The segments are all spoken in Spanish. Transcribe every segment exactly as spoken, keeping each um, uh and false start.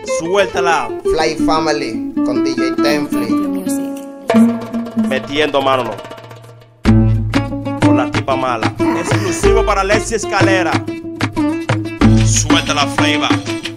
Suéltala. Fly Family con D J Tenfly. Metiendo mano no. Con la tipa mala. Exclusivo para Alexis Escalera. Suéltala, Flavor.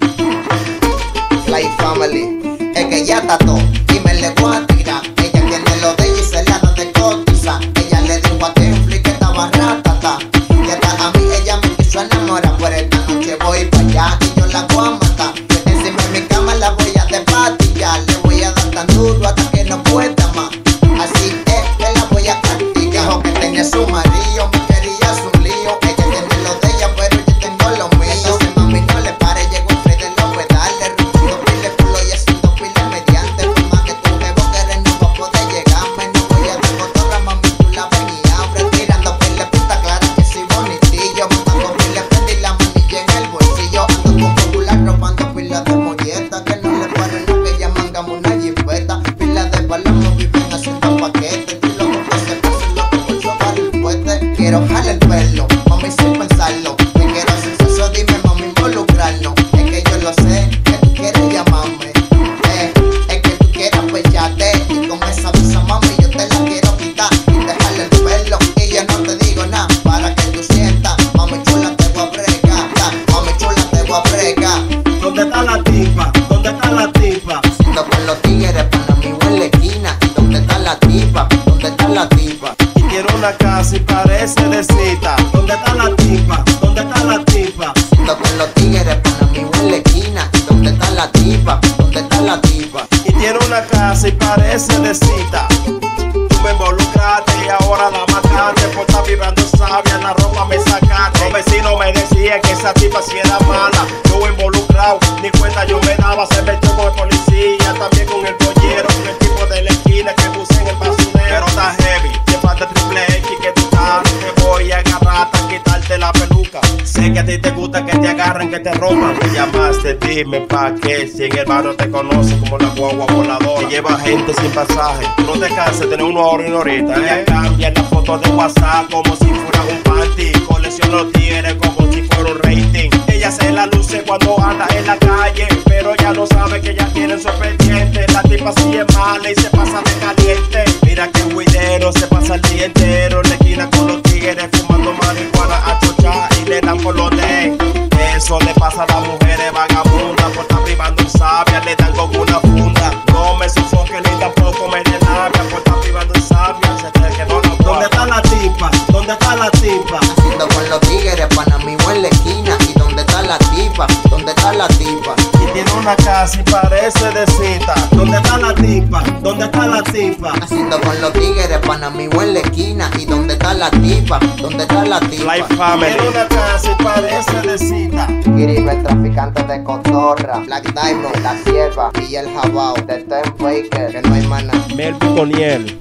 Fly Family. Es que ya está todo y me le voy a tirar. Ella tiene lo de ella y se la da de cotiza. Ella le dijo a Tenfly que estaba ratata. Y hasta a mí ella me quiso enamorar. Por esta noche voy para allá y yo la voy a matar. Encima de mi cama la voy a despatillar. Le voy a dar tan duro hasta que no pueda más. Así es que la voy a castigar. Dijo que tenía su marido, me quería su lío. Ella tiene lo de ella, pero yo tengo lo mío. Entonces mami no le pare, llegó un Freddy López. Dale, rompiendo pile culo y haciendo pile mediante. Por más que tu jevo que eres no va a poder llegarme. No voy a dar cotorra, mami, tú la ven y abre. Tirando pile puta clara que soy bonitillo. Montando pile prende y la manilla en el bolsillo. Ando con popular robando pila de molleta. Que no le pare no que ya mangamos una jipeta. Pila de palomo viven haciendo paquetes. Y loco que se pase loco por sobar el puente. Quiero jalar el pelo, mami, sin pensarlo. Te quiero hacer eso, dime mami, involucrarnos. Es que yo lo sé, que tú quieres llamarme. Eh, es que tú quieres pecharte. Y con esa visa mami yo te la quiero quitar. Y te jalo el pelo y yo no te digo nada. Para que tú sientas, mami chula te voy a bregar. Mami chula te voy a bregar. ¿Dónde está la tipa? ¿Dónde está la tipa? Haciendo con los tigres para mí en la esquina. ¿Y dónde está la tipa? ¿Dónde está la tipa? Y quiero una casa y parece de cita. ¿Dónde está la tipa? ¿Dónde está la tipa? Haciendo con los tigres para mí en la esquina. ¿Y dónde está la tipa? ¿Dónde está la tipa? Y tiene una casa y parece de cita. Tú me involucraste y ahora la mataste. Por estar vibrando sabia, la ropa me sacaste. Los vecinos me decían que esa tipa si era mala. Yo involucrado, ni cuenta yo me daba. Se metió con el policía, también con el pollero, con el tipo de la esquina que puse en el basurero. Pero está heavy, te falta triple X que tú estás. Te voy a agarrar hasta quitarte la peluca. Sé que a ti te gusta que te agarren, que te rompan. Me llamaste, dime pa' qué. Si en el barrio te conoce como la guagua voladora que lleva gente sin pasaje. No te canses de tener una hora y una horita, ¿eh? Ella cambia las fotos de WhatsApp como si fuera un panty. Colecciona los tigres como si fuera un rating. Ella se la luce cuando anda en la calle, pero ya no sabe que ya tienen su pendiente. La tipa sí es mala y se pasa de caliente. Mira que huidero se pasa el día entero en la esquina con los tigres fumando marihuana a chochar y le dan por los de. Eso le pasa a las mujeres vagabundas por estar privando en sabia, le dan con una funda. No me sofoque ni tampoco me dé labia por estar privando en sabia, se cree que no la puedo. ¿Dónde está la tipa? ¿Dónde está la tipa? Haciendo con los tigres para mí en la esquina. ¿Y dónde está la tipa? ¿Dónde está la tipa? Y tiene una casa y parece de cita. ¿Dónde está la tipa? ¿Dónde está la tipa? Haciendo con los tigres para mí en la esquina. ¿Y dónde está la tipa? ¿Dónde está la tipa? Fly Family. Tiene una casa y parece de cita. Kiribe, el traficante de cotorra. Black Diamond, la sierva. Y el jabao de Ten Baker, que no hay mana. Mel Buconiel.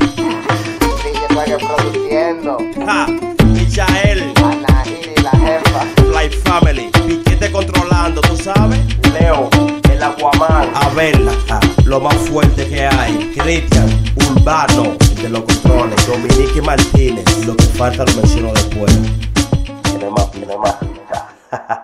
D J Swagger produciendo. Ja, Michael. Ana Gil y la jefa. Fly Family. Piquete controlando, ¿tú sabes? Leo, el Aquaman. A verla, ja, lo más fuerte que hay. Cristian, Urbano, el de los controles. Dominique Martínez. Lo que falta lo menciono después. Tiene más, tiene más.